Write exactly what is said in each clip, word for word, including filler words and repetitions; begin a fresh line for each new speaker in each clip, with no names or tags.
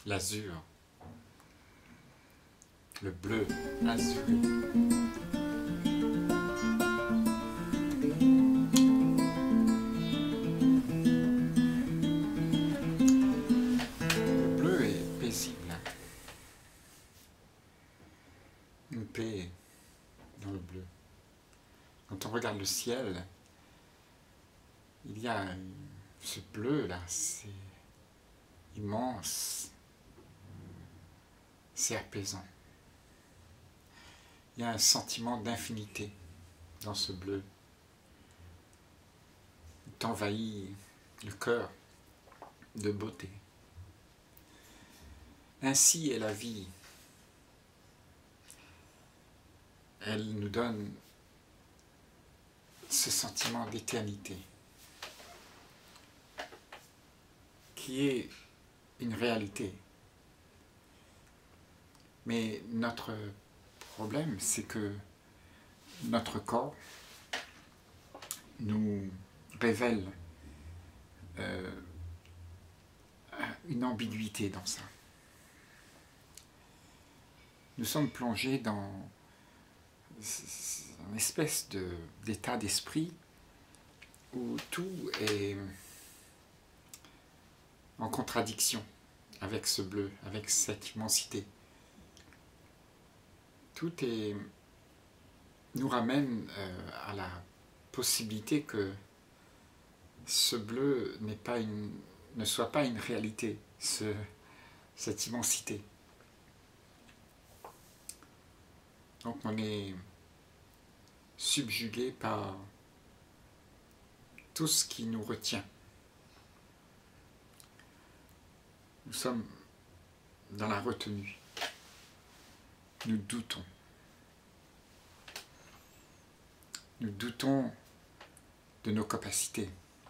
l'azur, le bleu azuré. Le bleu est paisible, une paix dans le bleu. Quand on regarde le ciel, il y a ce bleu là, c'est immense, c'est apaisant. Il y a un sentiment d'infinité dans ce bleu. Il t'envahit le cœur de beauté. Ainsi est la vie. Elle nous donne ce sentiment d'éternité qui est une réalité. Mais notre problème, c'est que notre corps nous révèle euh, une ambiguïté dans ça. Nous sommes plongés dans une espèce de, d'état d'esprit où tout est en contradiction avec ce bleu, avec cette immensité. Tout est, nous ramène euh, à la possibilité que ce bleu n'est pas une, ne soit pas une réalité, ce, cette immensité. Donc on est subjugué par tout ce qui nous retient. Nous sommes dans la retenue. Nous doutons. Nous doutons de nos capacités.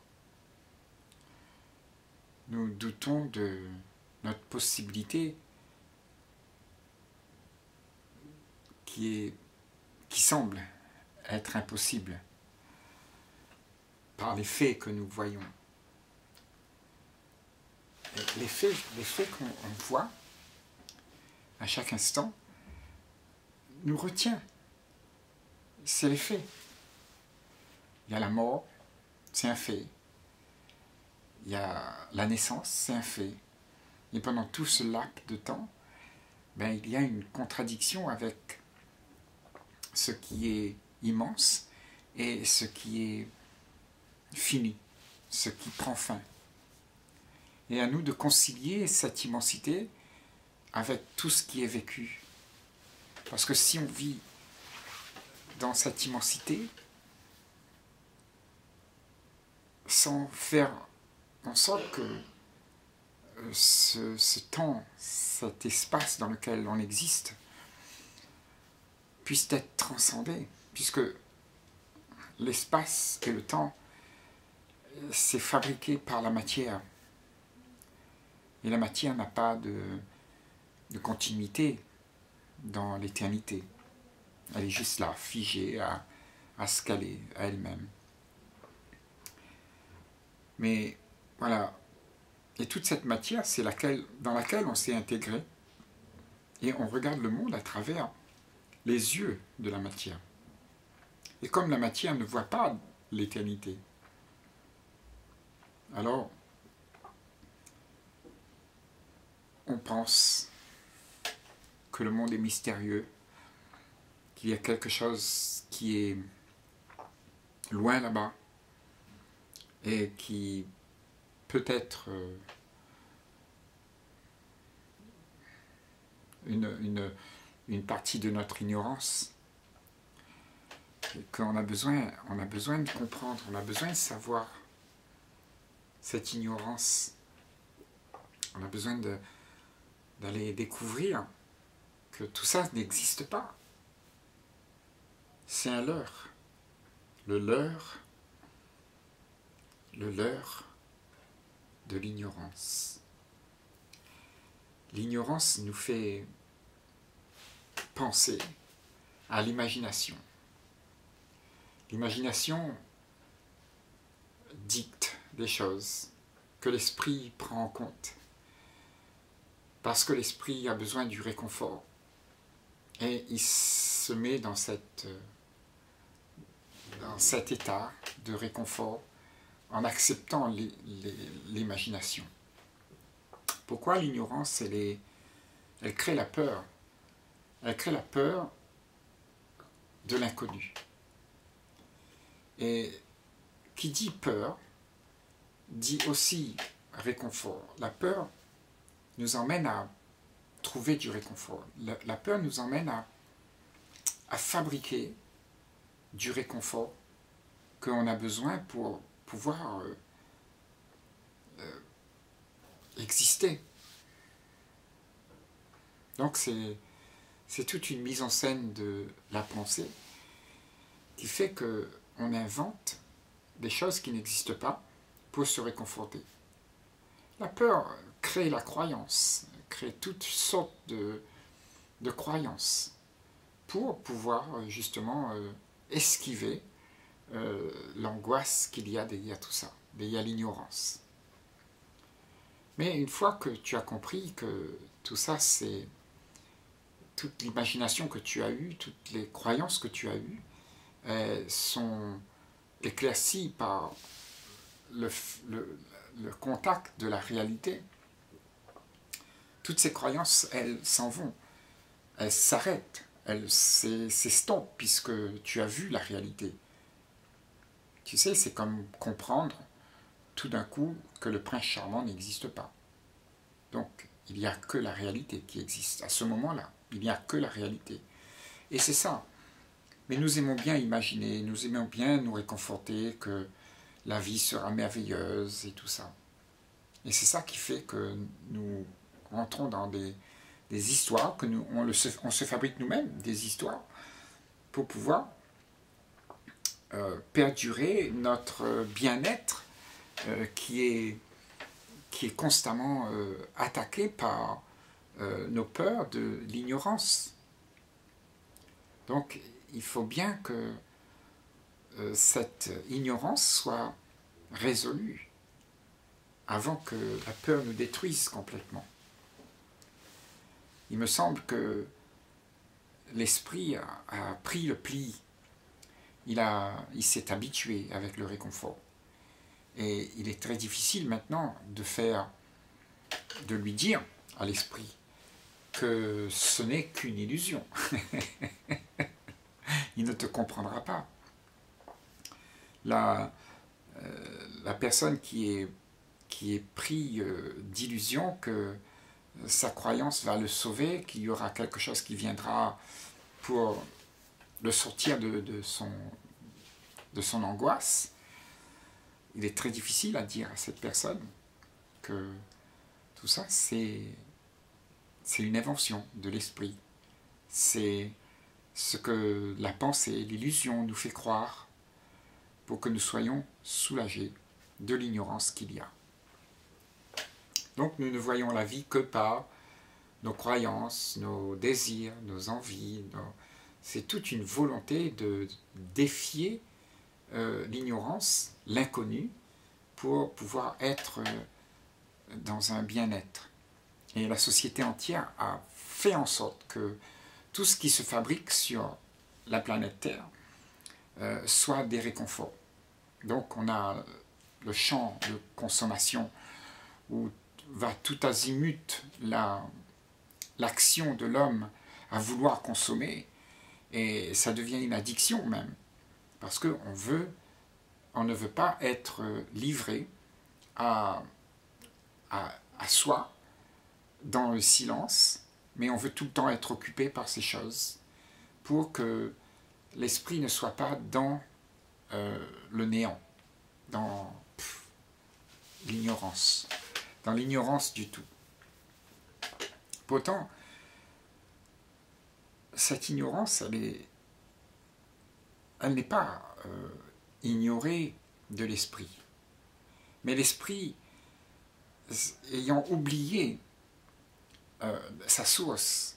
Nous doutons de notre possibilité qui, est, qui semble être impossible par les faits que nous voyons. Les faits, les faits qu'on voit à chaque instant nous retient. C'est les faits. Il y a la mort, c'est un fait. Il y a la naissance, c'est un fait. Et pendant tout ce laps de temps, ben, il y a une contradiction avec ce qui est immense et ce qui est fini, ce qui prend fin. Et à nous de concilier cette immensité avec tout ce qui est vécu. Parce que si on vit dans cette immensité, sans faire en sorte que ce, ce temps, cet espace dans lequel on existe, puisse être transcendé, puisque l'espace et le temps, c'est fabriqué par la matière. Et la matière n'a pas de, de continuité dans l'éternité. Elle est juste là, figée à, à ce qu'elle est, à elle-même. Mais voilà, et toute cette matière, c'est laquelle, dans laquelle on s'est intégré, et on regarde le monde à travers les yeux de la matière. Et comme la matière ne voit pas l'éternité, alors on pense que le monde est mystérieux, qu'il y a quelque chose qui est loin là-bas et qui peut être une, une, une partie de notre ignorance, et qu'on a besoin, on a besoin de comprendre, on a besoin de savoir cette ignorance. On a besoin de, d'aller découvrir que tout ça n'existe pas. C'est un leurre. Le leurre, le leurre de l'ignorance. L'ignorance nous fait penser à l'imagination. L'imagination dicte des choses que l'esprit prend en compte. parce que l'esprit a besoin du réconfort. Et il se met dans, cette, dans cet état de réconfort en acceptant l'imagination. Pourquoi l'ignorance, elle, est, elle crée la peur? Elle crée la peur de l'inconnu. Et qui dit peur, dit aussi réconfort. La peur nous emmène à trouver du réconfort. La, la peur nous emmène à, à fabriquer du réconfort qu'on a besoin pour pouvoir euh, euh, exister. Donc c'est c'est toute une mise en scène de la pensée qui fait qu'on invente des choses qui n'existent pas pour se réconforter. La peur crée la croyance, crée toutes sortes de, de croyances pour pouvoir justement euh, esquiver euh, l'angoisse qu'il y a derrière tout ça, derrière l'ignorance. Mais une fois que tu as compris que tout ça, c'est toute l'imagination que tu as eue, toutes les croyances que tu as eues, euh, sont éclaircies par le, le, le contact de la réalité. Toutes ces croyances, elles s'en vont, elles s'arrêtent, elles s'estompent puisque tu as vu la réalité. Tu sais, c'est comme comprendre tout d'un coup que le prince charmant n'existe pas. Donc, il n'y a que la réalité qui existe. À ce moment-là, il n'y a que la réalité. Et c'est ça. Mais nous aimons bien imaginer, nous aimons bien nous réconforter que la vie sera merveilleuse et tout ça. Et c'est ça qui fait que nous rentrons dans des, des histoires, que nous, on, le, on se fabrique nous-mêmes des histoires pour pouvoir euh, perdurer notre bien-être euh, qui, est, qui est constamment euh, attaqué par euh, nos peurs de l'ignorance. Donc il faut bien que euh, cette ignorance soit résolue avant que la peur nous détruise complètement. Il me semble que l'esprit a, a pris le pli, il, a, il s'est habitué avec le réconfort. Et il est très difficile maintenant de faire, de lui dire à l'esprit que ce n'est qu'une illusion. Il ne te comprendra pas. La, euh, la personne qui est, qui est pris euh, d'illusion que sa croyance va le sauver, qu'il y aura quelque chose qui viendra pour le sortir de, de, son, de son angoisse, il est très difficile à dire à cette personne que tout ça, c'est c'est une invention de l'esprit. C'est ce que la pensée, l'illusion nous fait croire pour que nous soyons soulagés de l'ignorance qu'il y a. Donc nous ne voyons la vie que par nos croyances, nos désirs, nos envies. Nos... C'est toute une volonté de défier euh, l'ignorance, l'inconnu, pour pouvoir être euh, dans un bien-être. Et la société entière a fait en sorte que tout ce qui se fabrique sur la planète Terre euh, soit des réconforts. Donc on a le champ de consommation où va tout azimut la, l'action de l'homme à vouloir consommer, et ça devient une addiction même, parce qu'on veut, on ne veut pas être livré à, à, à soi, dans le silence, mais on veut tout le temps être occupé par ces choses pour que l'esprit ne soit pas dans euh, le néant, dans l'ignorance, dans l'ignorance du tout. Pourtant, cette ignorance, elle est, elle n'est pas euh, ignorée de l'esprit, mais l'esprit, ayant oublié Euh, sa source,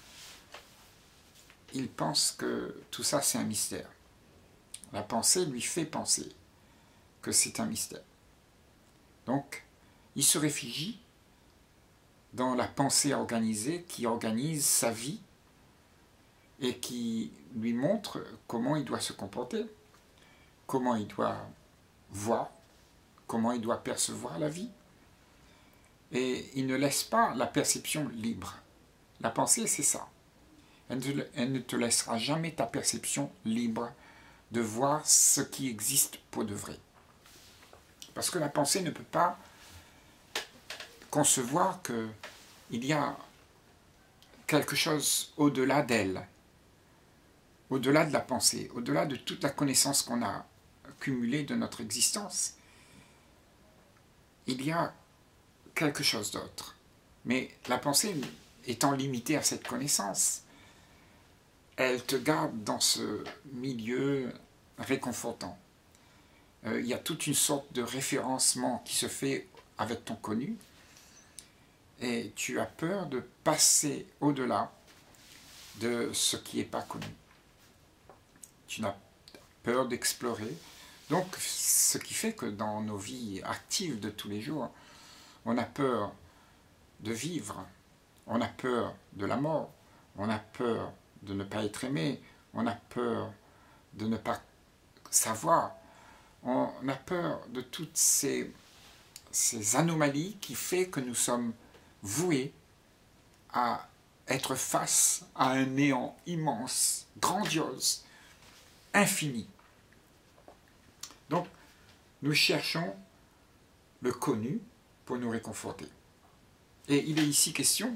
il pense que tout ça c'est un mystère. La pensée lui fait penser que c'est un mystère. Donc, il se réfugie dans la pensée organisée qui organise sa vie et qui lui montre comment il doit se comporter, comment il doit voir, comment il doit percevoir la vie. Et il ne laisse pas la perception libre. La pensée, c'est ça. Elle ne, elle ne te laissera jamais ta perception libre de voir ce qui existe pour de vrai. Parce que la pensée ne peut pas concevoir qu'il y a quelque chose au-delà d'elle, au-delà de la pensée, au-delà de toute la connaissance qu'on a cumulée de notre existence. Il y a quelque chose d'autre. Mais la pensée étant limitée à cette connaissance, elle te garde dans ce milieu réconfortant. Euh, il y a toute une sorte de référencement qui se fait avec ton connu, et tu as peur de passer au-delà de ce qui n'est pas connu. Tu n'as peur d'explorer. Donc, ce qui fait que dans nos vies actives de tous les jours, on a peur de vivre, on a peur de la mort, on a peur de ne pas être aimé, on a peur de ne pas savoir, on a peur de toutes ces, ces anomalies qui font que nous sommes voués à être face à un néant immense, grandiose, infini. Donc, nous cherchons le connu pour nous réconforter. Et il est ici question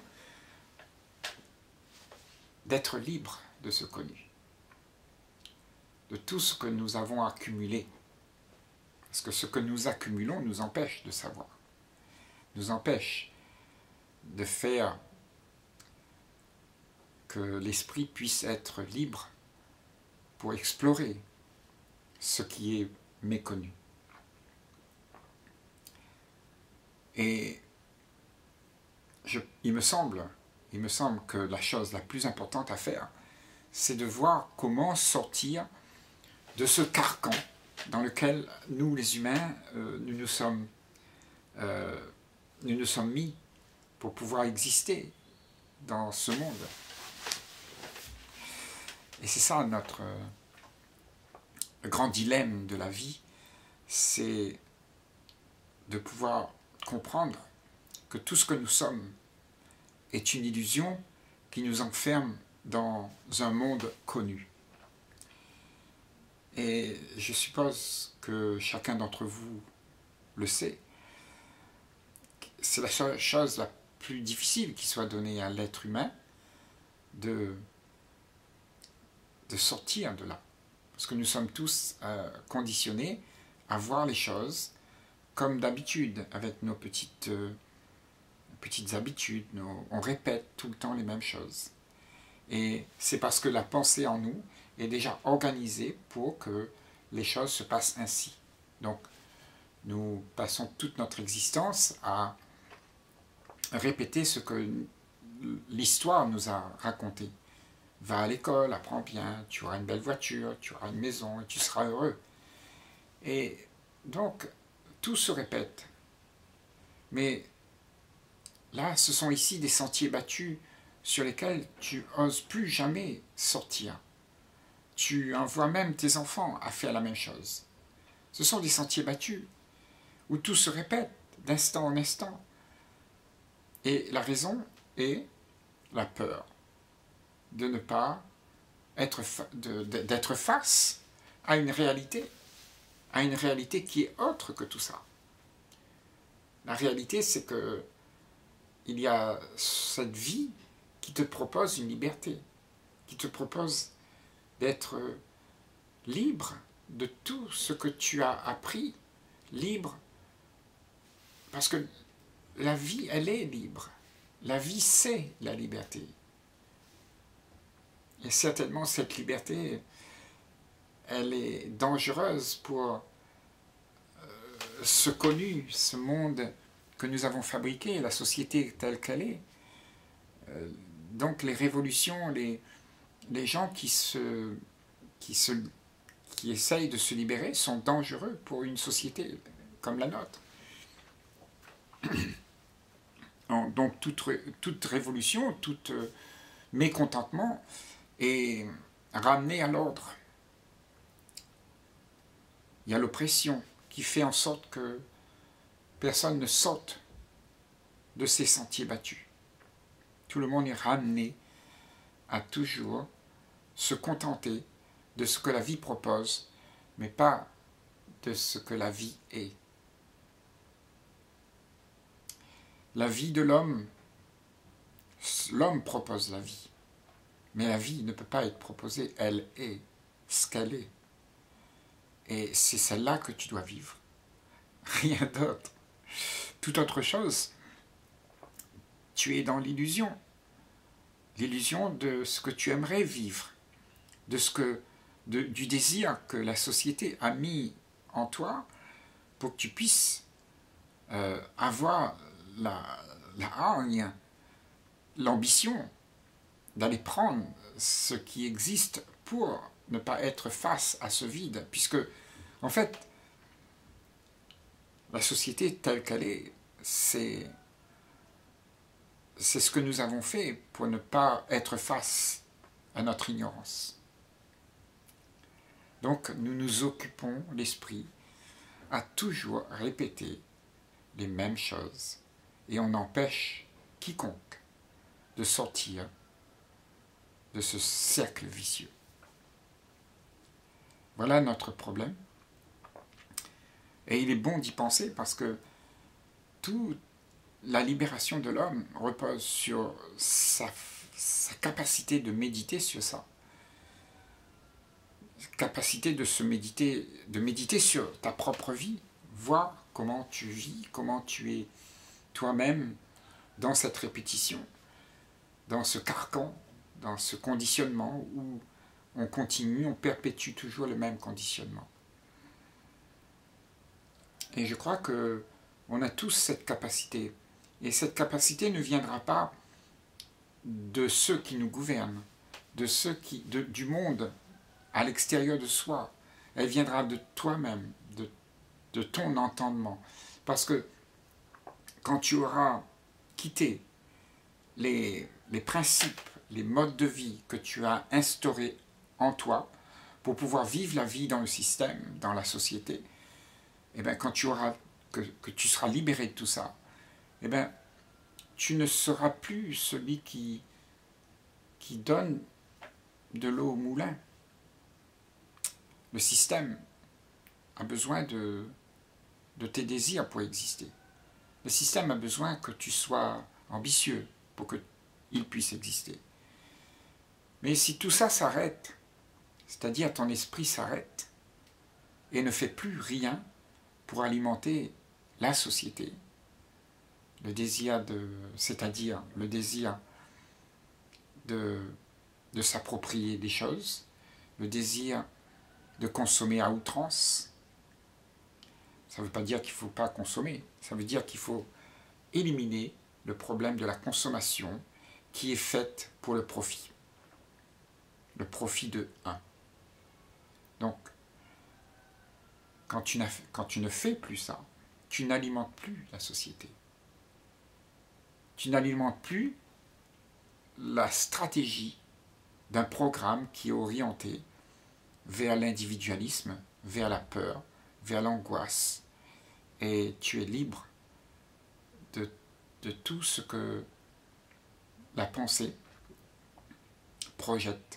d'être libre de ce connu, de tout ce que nous avons accumulé. Parce que ce que nous accumulons nous empêche de savoir, nous empêche de faire que l'esprit puisse être libre pour explorer ce qui est méconnu. Et je, il me semble, il me semble que la chose la plus importante à faire, c'est de voir comment sortir de ce carcan dans lequel nous, les humains, euh, nous, nous, sommes, euh, nous nous sommes mis pour pouvoir exister dans ce monde. Et c'est ça notre euh, grand dilemme de la vie, c'est de pouvoir comprendre que tout ce que nous sommes est une illusion qui nous enferme dans un monde connu. Et je suppose que chacun d'entre vous le sait. C'est la chose la plus difficile qui soit donnée à l'être humain de, de sortir de là. Parce que nous sommes tous euh, conditionnés à voir les choses comme d'habitude, avec nos petites, euh, petites habitudes. Nos, on répète tout le temps les mêmes choses. Et c'est parce que la pensée en nous est déjà organisée pour que les choses se passent ainsi. Donc, nous passons toute notre existence à répéter ce que l'histoire nous a raconté. Va à l'école, apprends bien, tu auras une belle voiture, tu auras une maison et tu seras heureux. Et donc, tout se répète. Mais là, ce sont ici des sentiers battus sur lesquels tu n'oses plus jamais sortir. Tu envoies même tes enfants à faire la même chose. Ce sont des sentiers battus où tout se répète d'instant en instant. Et la raison est la peur de ne pas être, fa de, de, d'être face à une réalité, à une réalité qui est autre que tout ça. La réalité, c'est que il y a cette vie qui te propose une liberté, qui te propose d'être libre de tout ce que tu as appris, libre, parce que la vie, elle est libre. La vie, c'est la liberté. Et certainement, cette liberté, elle est dangereuse pour euh, ce connu, ce monde que nous avons fabriqué, la société telle qu'elle est. Euh, donc les révolutions, les, les gens qui, se, qui, se, qui essayent de se libérer sont dangereux pour une société comme la nôtre. Donc toute, toute révolution, tout euh, mécontentement est ramené à l'ordre. Il y a l'oppression qui fait en sorte que personne ne saute de ses sentiers battus. Tout le monde est ramené à toujours se contenter de ce que la vie propose, mais pas de ce que la vie est. La vie de l'homme, l'homme propose la vie, mais la vie ne peut pas être proposée, elle est ce qu'elle est. Et c'est celle-là que tu dois vivre, rien d'autre. Toute autre chose, tu es dans l'illusion, l'illusion de ce que tu aimerais vivre, de ce que, de, du désir que la société a mis en toi pour que tu puisses euh, avoir la, la hargne, l'ambition d'aller prendre ce qui existe pour ne pas être face à ce vide, puisque en fait la société telle qu'elle est, c'est c'est ce que nous avons fait pour ne pas être face à notre ignorance. Donc nous nous occupons l'esprit à toujours répéter les mêmes choses et on empêche quiconque de sortir de ce cercle vicieux. Voilà notre problème. Et il est bon d'y penser parce que toute la libération de l'homme repose sur sa, sa capacité de méditer sur ça. Capacité de se méditer, de méditer sur ta propre vie, voir comment tu vis, comment tu es toi-même dans cette répétition, dans ce carcan, dans ce conditionnement où on continue, on perpétue toujours le même conditionnement. Et je crois que on a tous cette capacité. Et cette capacité ne viendra pas de ceux qui nous gouvernent, de ceux qui, de, du monde à l'extérieur de soi. Elle viendra de toi-même, de, de ton entendement. Parce que quand tu auras quitté les, les principes, les modes de vie que tu as instaurés en toi pour pouvoir vivre la vie dans le système, dans la société, et bien quand tu auras, que, que tu seras libéré de tout ça, et bien tu ne seras plus celui qui, qui donne de l'eau au moulin. Le système a besoin de, de tes désirs pour exister. Le système a besoin que tu sois ambitieux pour qu'il puisse exister. Mais si tout ça s'arrête, c'est-à-dire ton esprit s'arrête et ne fait plus rien pour alimenter la société, le désir de, c'est-à-dire le désir de, de s'approprier des choses, le désir de consommer à outrance. Ça ne veut pas dire qu'il ne faut pas consommer, ça veut dire qu'il faut éliminer le problème de la consommation qui est faite pour le profit. Le profit de un. Donc, quand tu, quand tu ne fais plus ça, tu n'alimentes plus la société. Tu n'alimentes plus la stratégie d'un programme qui est orienté vers l'individualisme, vers la peur, vers l'angoisse. Et tu es libre de, de tout ce que la pensée projette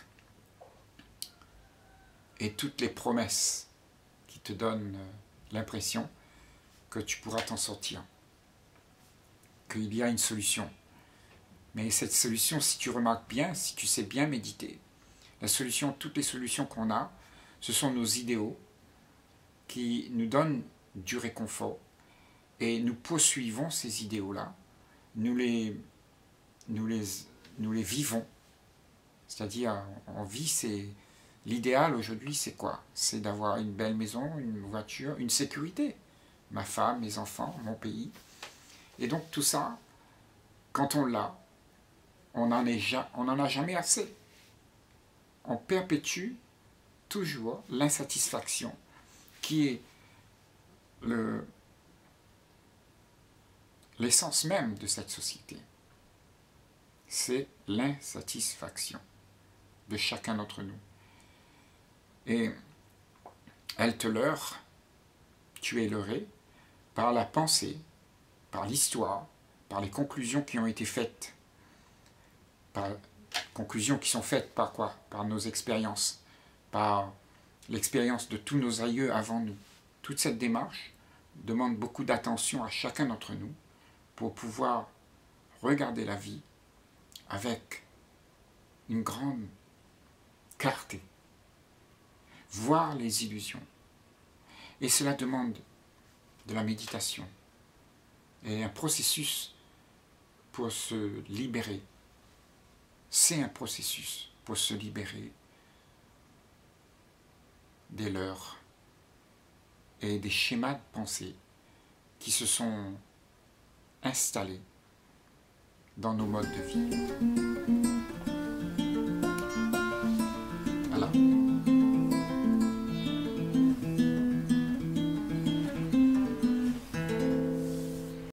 et toutes les promesses qui te donnent l'impression que tu pourras t'en sortir, qu'il y a une solution. Mais cette solution, si tu remarques bien, si tu sais bien méditer, la solution, toutes les solutions qu'on a, ce sont nos idéaux qui nous donnent du réconfort et nous poursuivons ces idéaux-là, nous les, nous les, nous les vivons. C'est-à-dire, on vit, c'est l'idéal aujourd'hui, c'est quoi? C'est d'avoir une belle maison, une voiture, une sécurité. Ma femme, mes enfants, mon pays. Et donc tout ça, quand on l'a, on n'en a jamais assez. On perpétue toujours l'insatisfaction qui est le, l'essence même de cette société. C'est l'insatisfaction de chacun d'entre nous. Et elle te leurre, tu es leurré par la pensée, par l'histoire, par les conclusions qui ont été faites, par conclusions qui sont faites par quoi? Par nos expériences, par l'expérience de tous nos aïeux avant nous. Toute cette démarche demande beaucoup d'attention à chacun d'entre nous pour pouvoir regarder la vie avec une grande clarté, voir les illusions. Et cela demande de la méditation et un processus pour se libérer. C'est un processus pour se libérer des leurres et des schémas de pensée qui se sont installés dans nos modes de vie.